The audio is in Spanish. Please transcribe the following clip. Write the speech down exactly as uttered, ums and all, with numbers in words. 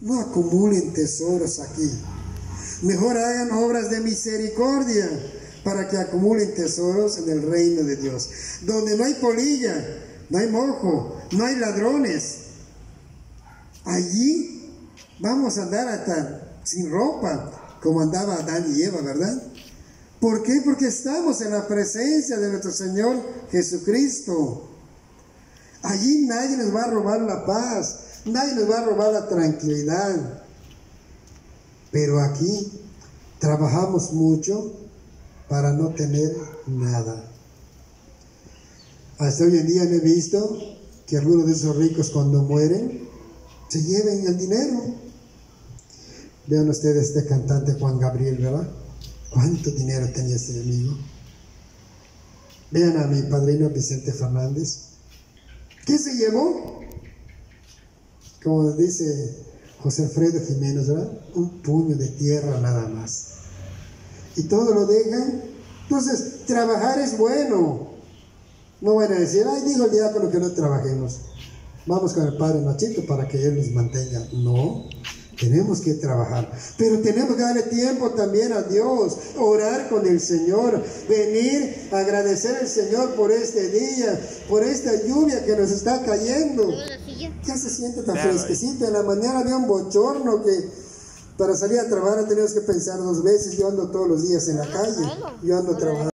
no acumulen tesoros aquí. Mejor hagan obras de misericordia para que acumulen tesoros en el reino de Dios, donde no hay polilla, no hay mojo, no hay ladrones. Allí vamos a andar hasta sin ropa, como andaba Adán y Eva, ¿verdad? ¿Por qué? Porque estamos en la presencia de nuestro Señor Jesucristo. Allí nadie nos va a robar la paz, nadie nos va a robar la tranquilidad. Pero aquí trabajamos mucho para no tener nada. Hasta hoy en día no he visto que algunos de esos ricos cuando mueren se lleven el dinero. Vean ustedes este cantante Juan Gabriel, ¿verdad? ¿Cuánto dinero tenía ese amigo? Vean a mi padrino Vicente Fernández. ¿Qué se llevó? Como dice José Alfredo Jiménez, ¿verdad? Un puño de tierra nada más. Y todo lo dejan. Entonces, trabajar es bueno. No van a decir, ay, dijo el diácono que no trabajemos. Vamos con el Padre Nachito para que Él nos mantenga. No, tenemos que trabajar. Pero tenemos que darle tiempo también a Dios. Orar con el Señor. Venir a agradecer al Señor por este día, por esta lluvia que nos está cayendo. Ya se siente tan fresquecito. En la mañana había un bochorno que para salir a trabajar tenemos que pensar dos veces. Yo ando todos los días en la calle. Yo ando trabajando.